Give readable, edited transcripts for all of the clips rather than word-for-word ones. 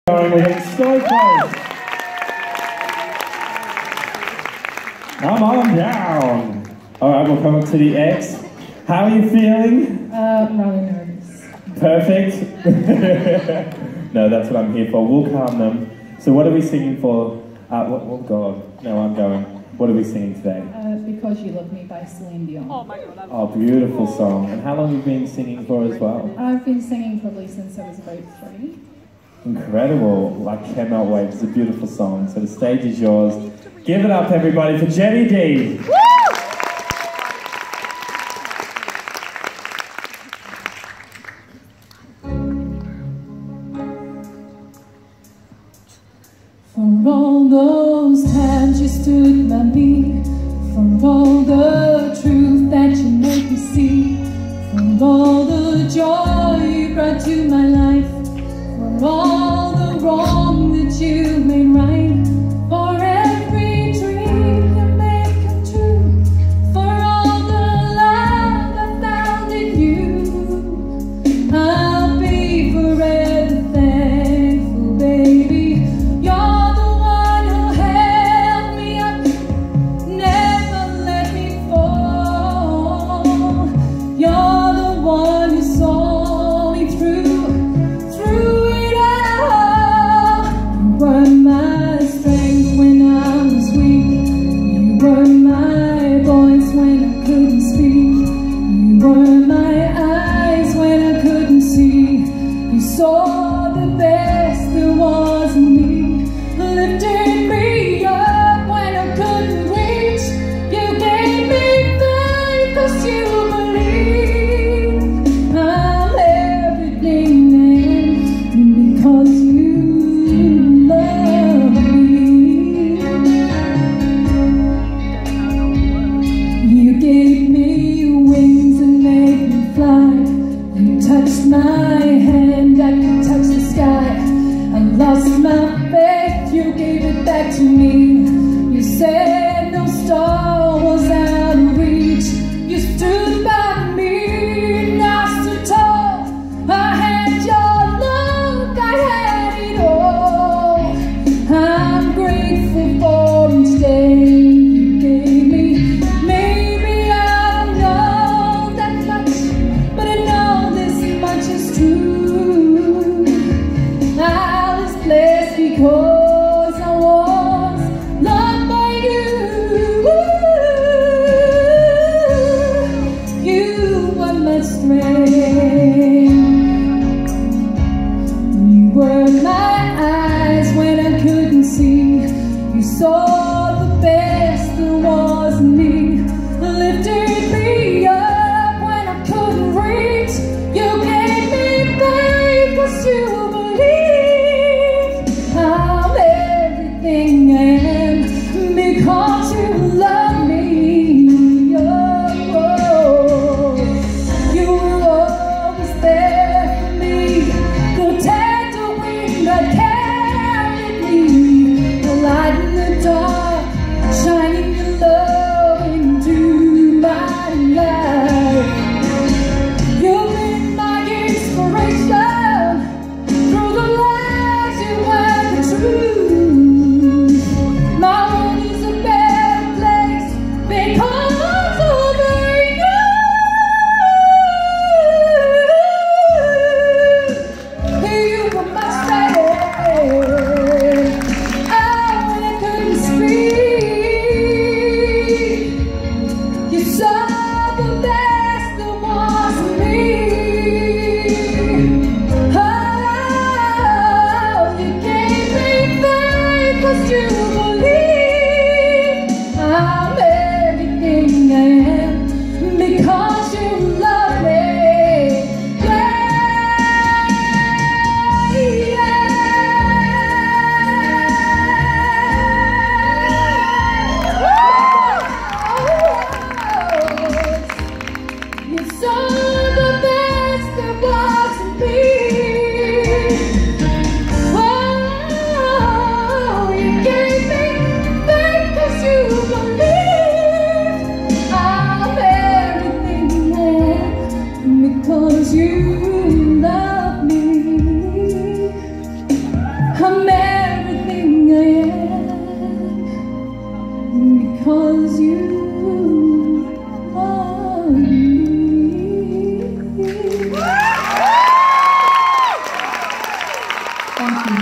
We're getting so close. Come on down. All right, we'll come up to the X. How are you feeling? Rather nervous. Perfect. No, that's what I'm here for. We'll calm them. So what are we singing for? Oh God, no, I'm going. What are we singing today? Because You Love Me by Celine Dion. Oh my God. Oh, beautiful song. And how long have you been singing for as well? I've been singing probably since I was about 3. Incredible. I cannot wait. It's a beautiful song. So the stage is yours. Give it up, everybody, for Jenny D. For all those times you stood by me, for all the truth that you made me see, for all the joy you brought to my life, for all the wrong that you made right, for every dream you made come true, for all the love I found in you, I'll be forever thankful, baby. Saw the best there was in me, lifted me up when I couldn't reach. You gave me faith 'cause you believe I'm everything and because you love me. You gave me wings and made me fly. You touched my hand, I could touch the sky. I lost my faith, you gave it back to me. You said no star was out of reach. You stood by me, and I stood tall. I had your love, I had it all. I'm grateful for each day you gave me. Maybe I don't know that much, but I know this much is true. I was blessed because I was loved by you. You were my strength. You were my eyes when I couldn't see. You saw the best there was in me, lifted me up when I couldn't reach. You gave me faith 'cause you believe. Thank you.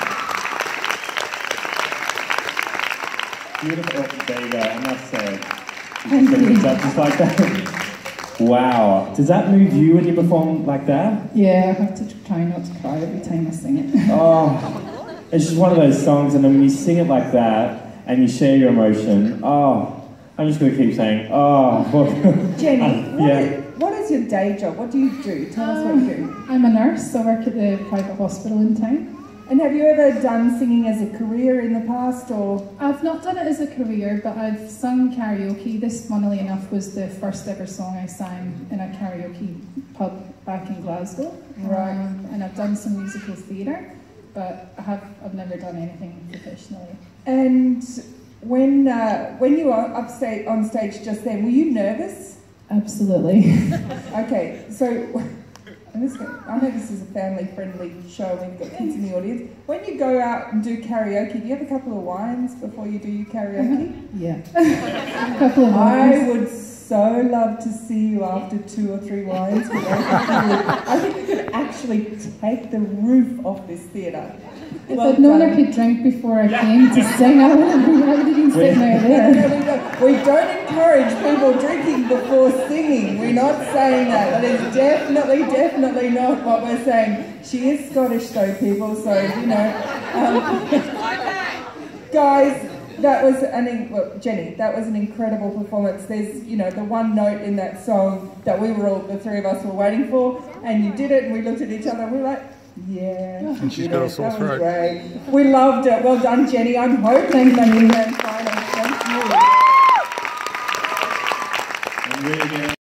Beautiful. There you go, I must say. Thank you. Just like that. Wow. Does that move you when you perform like that? Yeah, I have to try not to cry every time I sing it. Oh, it's just one of those songs, and then when you sing it like that, and you share your emotion, oh, I'm just going to keep saying, oh. Jenny, yeah. what is your day job? What do you do? Tell us what you do. I'm a nurse. I work at the private hospital in town. And have you ever done singing as a career in the past, or? I've not done it as a career, but I've sung karaoke. This, funnily enough, was the first ever song I sang in a karaoke pub back in Glasgow. Right. And I've done some musical theatre, but I've never done anything professionally. And when you were on stage just then, were you nervous? Absolutely. Okay, so I know this is a family-friendly show. We've got kids in the audience. When you go out and do karaoke, do you have a couple of wines before you do your karaoke? Yeah. A couple of wines. I would so love to see you after 2 or 3 wines. I think we could actually take the roof off this theatre. If I'd known I could drink before I came to sing, I would have been sitting there. We don't encourage people drinking before singing. We're not saying that. That is definitely not what we're saying. She is Scottish though, people, so, you know. Guys, that was Jenny, that was an incredible performance. There's, you know, the one note in that song that the 3 of us were waiting for, and you did it, and we looked at each other and we were like, yeah. And she's got a sore throat. Great. We loved it. Well done, Jenny. I'm hoping that you can find it. Thank you.